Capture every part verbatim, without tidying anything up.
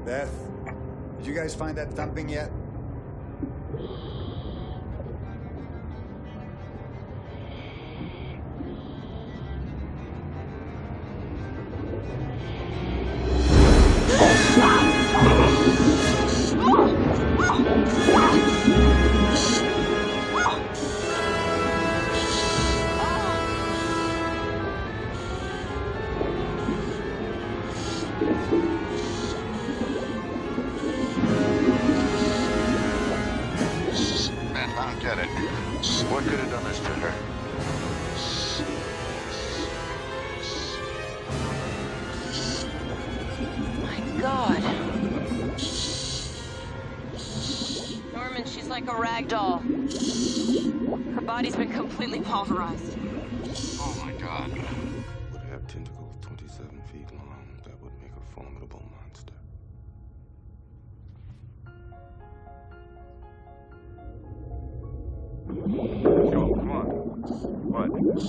Beth, did you guys find that thumping yet? What could have done this to her? My God. Norman, she's like a rag doll. Her body's been completely pulverized. Oh my God. Would have tentacles twenty-seven feet long. That would make a formidable monster. Yo, come on. What?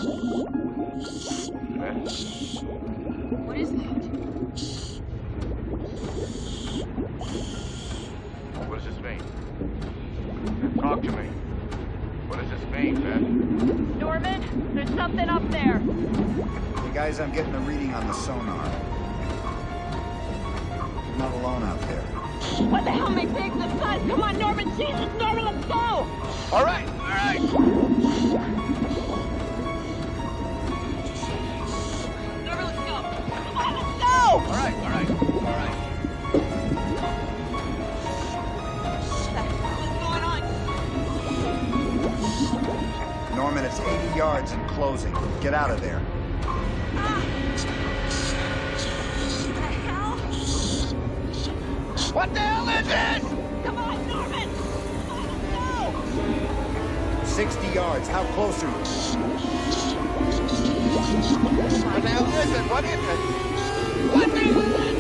Beth? What is that? What does this mean? Beth, talk to me. What does this mean, Beth? Norman, there's something up there. Hey guys, I'm getting a reading on the sonar. You're not alone out there. What the hell makes eggs the sun? Come on, Norman, Jesus, Norman, let's go! All right, all right. Norman, let's go! Come on, let's go! All right, all right, all right. What the hell is going on? Norman, it's eighty yards and closing. Get out of there. Ah! What the hell? What the hell is it? Come on, Norman! Come on, let's go! sixty yards. How close are you? What the hell is it? What is it? What the